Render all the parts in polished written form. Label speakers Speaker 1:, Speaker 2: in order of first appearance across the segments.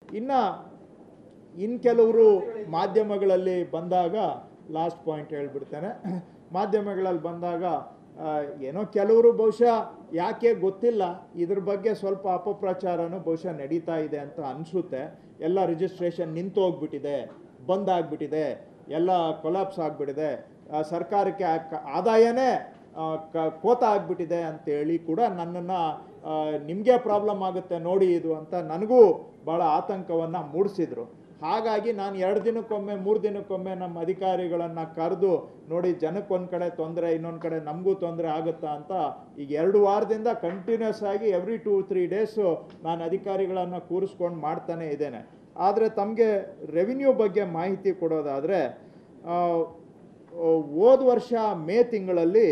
Speaker 1: ಇನ್ನು ಕೆಲವರು ಮಾಧ್ಯಮಗಳಲ್ಲಿ ಬಂದಾಗ ಲಾಸ್ಟ್ ಪಾಯಿಂಟ್ ಹೇಳ್ಬಿಡ್ತೇನೆ. ಮಾಧ್ಯಮಗಳಲ್ಲಿ ಬಂದಾಗ ಏನೋ ಕೆಲವರು ಬಹುಶಃ ಯಾಕೆ ಗೊತ್ತಿಲ್ಲ ಇದ್ರ ಬಗ್ಗೆ ಸ್ವಲ್ಪ ಅಪಪ್ರಚಾರನೂ ಬಹುಶಃ ನಡೀತಾ ಇದೆ ಅಂತ ಅನಿಸುತ್ತೆ. ಎಲ್ಲ ರಿಜಿಸ್ಟ್ರೇಷನ್ ನಿಂತು ಹೋಗ್ಬಿಟ್ಟಿದೆ, ಬಂದಾಗ್ಬಿಟ್ಟಿದೆ, ಎಲ್ಲ ಕೊಲಾಪ್ಸ್ ಆಗಿಬಿಟ್ಟಿದೆ, ಸರ್ಕಾರಕ್ಕೆ ಆದಾಯನೇ ಕೋತ ಆಗಿಬಿಟ್ಟಿದೆ ಅಂತೇಳಿ ಕೂಡ ನನ್ನನ್ನು ನಿಮಗೆ ಪ್ರಾಬ್ಲಮ್ ಆಗುತ್ತೆ ನೋಡಿ ಇದು ಅಂತ ನನಗೂ ಭಾಳ ಆತಂಕವನ್ನು ಮೂಡಿಸಿದರು. ಹಾಗಾಗಿ ನಾನು 2 ದಿನಕ್ಕೊಮ್ಮೆ 3 ದಿನಕ್ಕೊಮ್ಮೆ ನಮ್ಮ ಅಧಿಕಾರಿಗಳನ್ನು ಕರೆದು ನೋಡಿ ಜನಕ್ಕೊಂದು ಕಡೆ ತೊಂದರೆ, ಇನ್ನೊಂದು ಕಡೆ ನಮಗೂ ತೊಂದರೆ ಆಗುತ್ತಾ ಅಂತ ಈಗ 2 ವಾರದಿಂದ ಕಂಟಿನ್ಯೂಸ್ ಆಗಿ ಎವ್ರಿ 2-3 ಡೇಸು ನಾನು ಅಧಿಕಾರಿಗಳನ್ನು ಕೂರಿಸ್ಕೊಂಡು ಮಾಡ್ತಾನೆ ಇದ್ದೇನೆ. ಆದರೆ ತಮಗೆ ರೆವಿನ್ಯೂ ಬಗ್ಗೆ ಮಾಹಿತಿ ಕೊಡೋದಾದರೆ, ಹೋದ ವರ್ಷ ಮೇ ತಿಂಗಳಲ್ಲಿ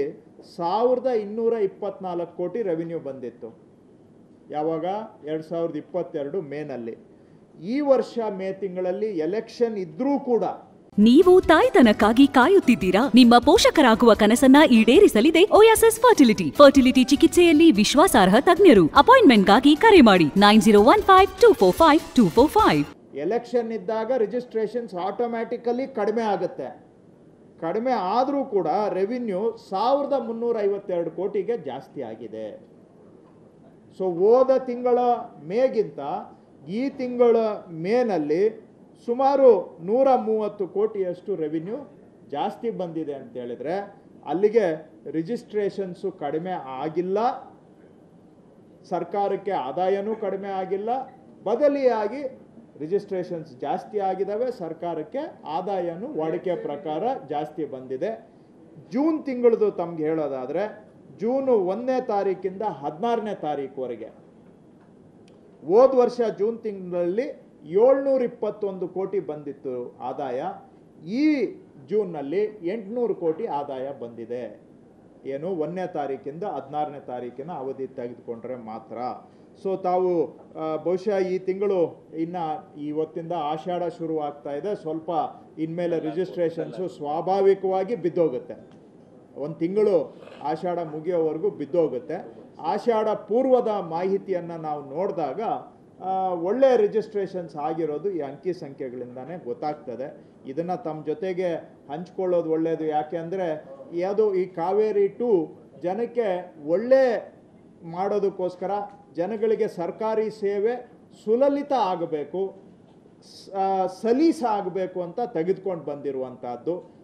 Speaker 1: 1224 ಕೋಟಿ ರೆವಿನ್ಯೂ ಬಂದಿತ್ತು. ಯಾವಾಗ? 2022 ಮೇನಲ್ಲಿ. ಈ ವರ್ಷ ಮೇ ತಿಂಗಳಲ್ಲಿ ಎಲೆಕ್ಷನ್ ಇದ್ರೂ ಕೂಡ
Speaker 2: ನೀವು ತಾಯ್ತನಕ್ಕಾಗಿ ಕಾಯುತ್ತಿದ್ದೀರಾ? ನಿಮ್ಮ ಪೋಷಕರಾಗುವ ಕನಸನ್ನ ಈಡೇರಿಸಲಿದೆ ಓಯಾಸಿಸ್ ಫರ್ಟಿಲಿಟಿ ಚಿಕಿತ್ಸೆಯಲ್ಲಿ ವಿಶ್ವಾಸಾರ್ಹ ತಜ್ಞರು. ಅಪಾಯಿಂಟ್ಮೆಂಟ್ಗಾಗಿ ಕರೆ ಮಾಡಿ 9015245245.
Speaker 1: ಎಲೆಕ್ಷನ್ ಇದ್ದಾಗ ರಿಜಿಸ್ಟ್ರೇಷನ್ಸ್ ಆಟೋಮ್ಯಾಟಿಕಲಿ ಕಡಿಮೆ ಆಗುತ್ತೆ. ಕಡಿಮೆ ಆದರೂ ಕೂಡ ರೆವಿನ್ಯೂ 1352 ಕೋಟಿಗೆ ಜಾಸ್ತಿ ಆಗಿದೆ. ಸೊ ಹೋದ ತಿಂಗಳ ಮೇಗಿಂತ ಈ ತಿಂಗಳ ಮೇನಲ್ಲಿ ಸುಮಾರು 130 ಕೋಟಿಯಷ್ಟು ರೆವಿನ್ಯೂ ಜಾಸ್ತಿ ಬಂದಿದೆ ಅಂತ ಹೇಳಿದ್ರೆ ಅಲ್ಲಿಗೆ ರಿಜಿಸ್ಟ್ರೇಷನ್ಸು ಕಡಿಮೆ ಆಗಿಲ್ಲ, ಸರ್ಕಾರಕ್ಕೆ ಆದಾಯನೂ ಕಡಿಮೆ ಆಗಿಲ್ಲ, ಬದಲಿಯಾಗಿ ರಿಜಿಸ್ಟ್ರೇಷನ್ಸ್ ಜಾಸ್ತಿ ಆಗಿದ್ದಾವೆ, ಸರ್ಕಾರಕ್ಕೆ ಆದಾಯನೂ ವಾಡಿಕೆ ಪ್ರಕಾರ ಜಾಸ್ತಿ ಬಂದಿದೆ. ಜೂನ್ ತಿಂಗಳದು ತಮ್ಗೆ ಹೇಳೋದಾದರೆ, ಜೂನು 1ನೇ ತಾರೀಕಿಂದ 16ನೇ ತಾರೀಕುವರೆಗೆ ಹೋದ ವರ್ಷ ಜೂನ್ ತಿಂಗಳಲ್ಲಿ 721 ಕೋಟಿ ಬಂದಿತ್ತು ಆದಾಯ. ಈ ಜೂನ್ನಲ್ಲಿ 800 ಕೋಟಿ ಆದಾಯ ಬಂದಿದೆ. ಏನು 1ನೇ ತಾರೀಕಿಂದ 16ನೇ ತಾರೀಕಿನ ಅವಧಿ ತೆಗೆದುಕೊಂಡ್ರೆ ಮಾತ್ರ. ಸೊ ತಾವು ಬಹುಶಃ ಈ ತಿಂಗಳು ಇವತ್ತಿಂದ ಆಷಾಢ ಶುರು ಆಗ್ತಾ ಇದೆ, ಸ್ವಲ್ಪ ಇನ್ಮೇಲೆ ರಿಜಿಸ್ಟ್ರೇಷನ್ಸು ಸ್ವಾಭಾವಿಕವಾಗಿ ಬಿದ್ದೋಗುತ್ತೆ. 1 ತಿಂಗಳು ಆಷಾಢ ಮುಗಿಯೋವರೆಗೂ ಬಿದ್ದೋಗುತ್ತೆ. ಆಷಾಢ ಪೂರ್ವದ ಮಾಹಿತಿಯನ್ನು ನಾವು ನೋಡಿದಾಗ ಒಳ್ಳೆಯ ರಿಜಿಸ್ಟ್ರೇಷನ್ಸ್ ಆಗಿರೋದು ಈ ಅಂಕಿ ಸಂಖ್ಯೆಗಳಿಂದಾನೇ ಗೊತ್ತಾಗ್ತದೆ. ಇದನ್ನು ತಮ್ಮ ಜೊತೆಗೆ ಹಂಚ್ಕೊಳ್ಳೋದು ಒಳ್ಳೆಯದು. ಯಾಕೆ ಅಂದರೆ ಯಾವುದೋ ಈ ಕಾವೇರಿ 2 ಜನಕ್ಕೆ ಒಳ್ಳೆ ಮಾಡೋದಕ್ಕೋಸ್ಕರ ಜನಗಳಿಗೆ ಸರ್ಕಾರಿ ಸೇವೆ ಸುಲಲಿತ ಆಗಬೇಕು, ಸಲೀಸ ಆಗಬೇಕು ಅಂತ ತೆಗೆದುಕೊಂಡು ಬಂದಿರುವಂಥದ್ದು.